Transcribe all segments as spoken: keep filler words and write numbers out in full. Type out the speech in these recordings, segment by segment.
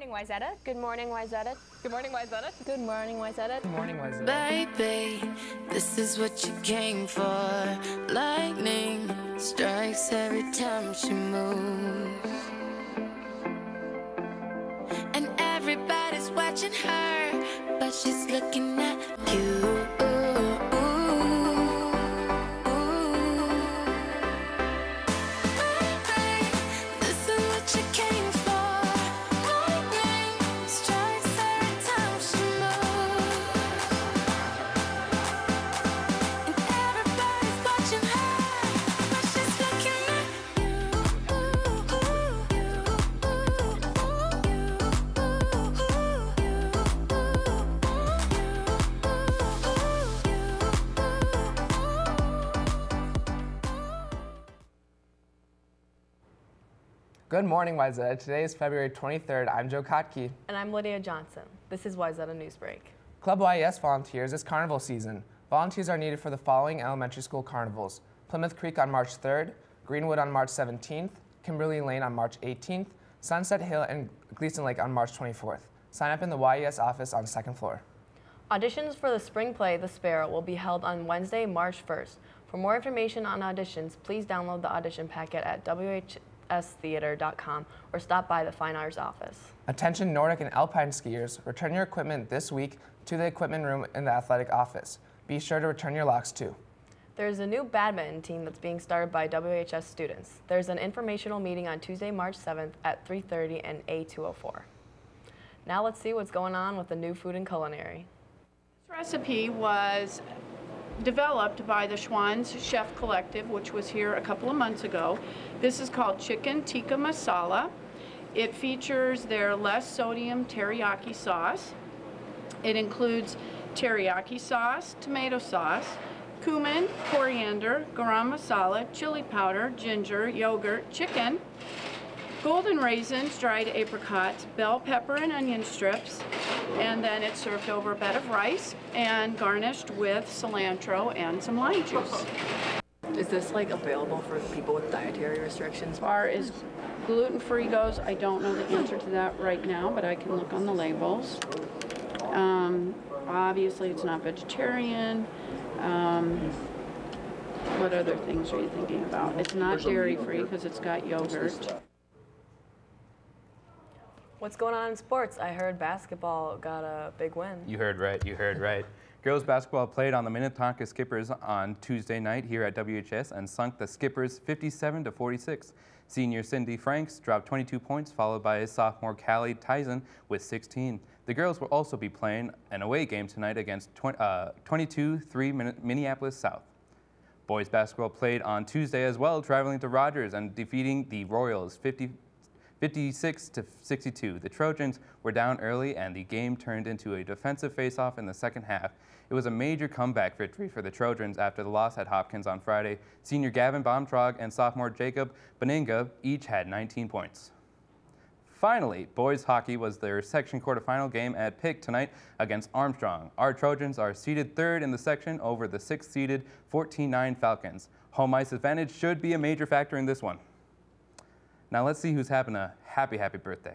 Good morning, Wayzata. Good morning, Wayzata. Good morning, Wayzata. Good morning, Wayzata. Good morning, Wayzata. Baby, this is what you came for. Lightning strikes every time she moves, and everybody's watching her, but she's looking at you. Good morning, Wayzata. Today is February twenty-third. I'm Joe Kotke. And I'm Lydia Johnson. This is Wayzata Newsbreak. Club Y E S volunteers is carnival season. Volunteers are needed for the following elementary school carnivals: Plymouth Creek on March third, Greenwood on March seventeenth, Kimberly Lane on March eighteenth, Sunset Hill and Gleason Lake on March twenty-fourth. Sign up in the Y E S office on second floor. Auditions for the spring play, The Sparrow, will be held on Wednesday, March first. For more information on auditions, please download the audition packet at W H S theater dot com or stop by the Fine Arts office. Attention Nordic and Alpine skiers, return your equipment this week to the equipment room in the athletic office. Be sure to return your locks too. There's a new badminton team that's being started by W H S students. There's an informational meeting on Tuesday, March seventh at three thirty and A two oh four. Now let's see what's going on with the new food and culinary. This recipe was developed by the Schwann's Chef Collective, which was here a couple of months ago. This is called Chicken Tikka Masala. It features their less sodium teriyaki sauce. It includes teriyaki sauce, tomato sauce, cumin, coriander, garam masala, chili powder, ginger, yogurt, chicken, golden raisins, dried apricots, bell pepper and onion strips, and then it's served over a bed of rice and garnished with cilantro and some lime juice. Is this like available for people with dietary restrictions? As far as gluten-free goes, I don't know the answer to that right now, but I can look on the labels. Um, obviously, it's not vegetarian. Um, what other things are you thinking about? It's not dairy-free because it's got yogurt. What's going on in sports? I heard basketball got a big win. You heard right, you heard right. Girls basketball played on the Minnetonka Skippers on Tuesday night here at W H S and sunk the Skippers fifty-seven to forty-six. Senior Cindy Franks dropped twenty-two points, followed by sophomore Callie Tyson with sixteen. The girls will also be playing an away game tonight against twenty-two three Minneapolis South. Boys basketball played on Tuesday as well, traveling to Rogers and defeating the Royals fifty-six to sixty-two. The Trojans were down early and the game turned into a defensive face-off in the second half. It was a major comeback victory for the Trojans after the loss at Hopkins on Friday. Senior Gavin Baumtrog and sophomore Jacob Beninga each had nineteen points. Finally, boys hockey was their section quarterfinal game at Pick tonight against Armstrong. Our Trojans are seeded third in the section over the sixth-seeded fourteen nine Falcons. Home ice advantage should be a major factor in this one. Now let's see who's having a happy, happy birthday.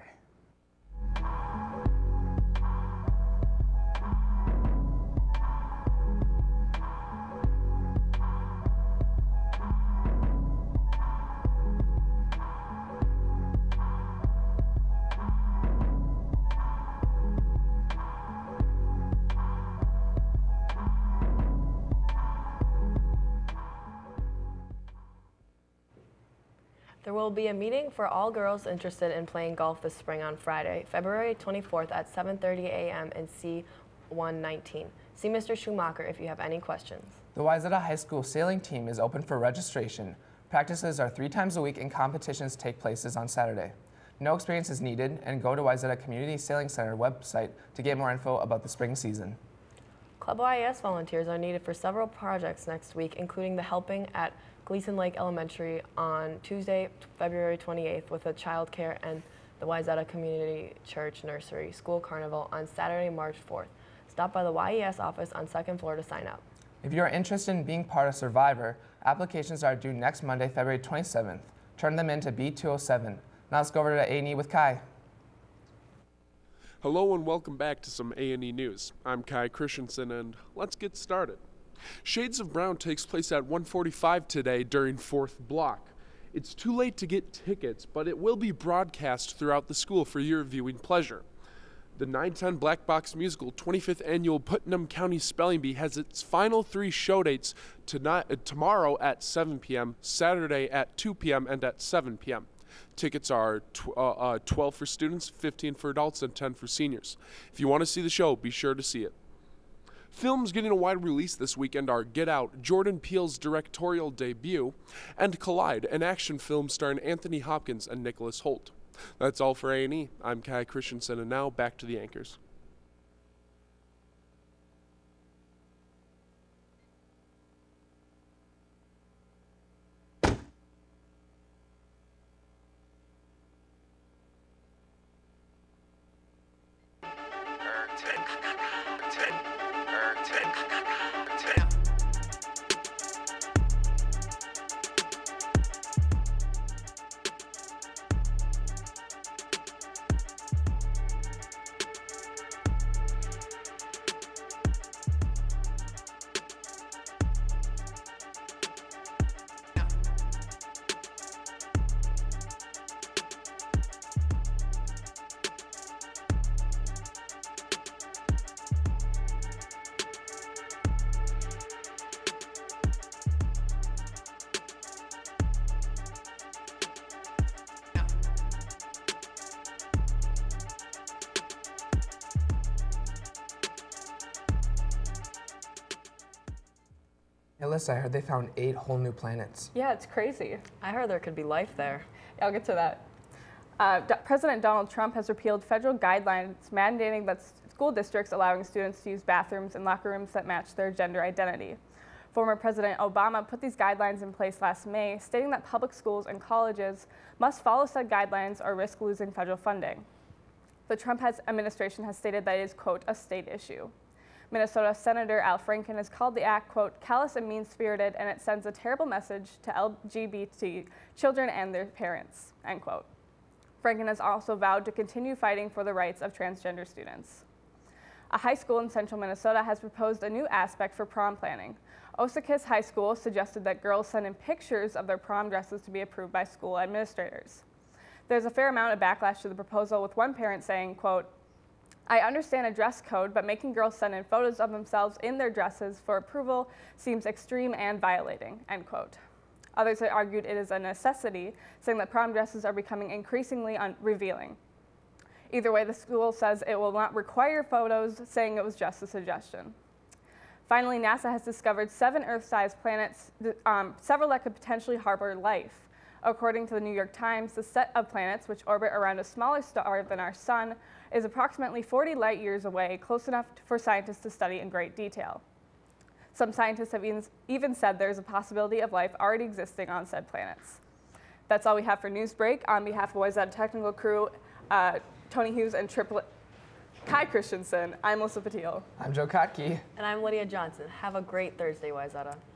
There will be a meeting for all girls interested in playing golf this spring on Friday, February twenty-fourth at seven thirty a m in C one nineteen. See Mister Schumacher if you have any questions. The Wayzata High School sailing team is open for registration. Practices are three times a week and competitions take places on Saturday. No experience is needed, and go to Wayzata Community Sailing Center website to get more info about the spring season. Club Y E S volunteers are needed for several projects next week, including the helping at Gleason Lake Elementary on Tuesday, February twenty-eighth with a child care and the Wayzata Community Church Nursery School Carnival on Saturday, March fourth. Stop by the Y E S office on second floor to sign up. If you are interested in being part of Survivor, applications are due next Monday, February twenty-seventh. Turn them in to B two oh seven. Now let's go over to A and E with Kai. Hello and welcome back to some A and E News. I'm Kai Christensen and let's get started. Shades of Brown takes place at one forty-five today during fourth block. It's too late to get tickets, but it will be broadcast throughout the school for your viewing pleasure. The nine ten Black Box Musical twenty-fifth Annual Putnam County Spelling Bee has its final three show dates tonight, uh, tomorrow at seven p m, Saturday at two p m, and at seven p m Tickets are tw uh, uh, twelve for students, fifteen for adults, and ten for seniors. If you want to see the show, be sure to see it. Films getting a wide release this weekend are Get Out, Jordan Peele's directorial debut, and Collide, an action film starring Anthony Hopkins and Nicholas Hoult. That's all for A and E. I'm Kai Christensen, and now back to the anchors. Alyssa, I heard they found eight whole new planets. Yeah, it's crazy. I heard there could be life there. I'll get to that. Uh, D- President Donald Trump has repealed federal guidelines mandating that s- school districts allowing students to use bathrooms and locker rooms that match their gender identity. Former President Obama put these guidelines in place last May, stating that public schools and colleges must follow said guidelines or risk losing federal funding. The Trump has, administration has stated that it is, quote, a state issue. Minnesota Senator Al Franken has called the act, quote, callous and mean-spirited, and it sends a terrible message to L G B T children and their parents, end quote. Franken has also vowed to continue fighting for the rights of transgender students. A high school in central Minnesota has proposed a new aspect for prom planning. Osakis High School suggested that girls send in pictures of their prom dresses to be approved by school administrators. There's a fair amount of backlash to the proposal, with one parent saying, quote, I understand a dress code, but making girls send in photos of themselves in their dresses for approval seems extreme and violating, end quote. Others have argued it is a necessity, saying that prom dresses are becoming increasingly revealing. Either way, the school says it will not require photos, saying it was just a suggestion. Finally, NASA has discovered seven Earth-sized planets, um, several that could potentially harbor life. According to the New York Times, the set of planets, which orbit around a smaller star than our sun, is approximately forty light years away, close enough for scientists to study in great detail. Some scientists have even, even said there's a possibility of life already existing on said planets. That's all we have for Newsbreak. On behalf of Wayzata Technical Crew, uh, Tony Hughes and Triplet Kai Christensen, I'm Melissa Patil. I'm Joe Kotke. And I'm Lydia Johnson. Have a great Thursday, Wayzata.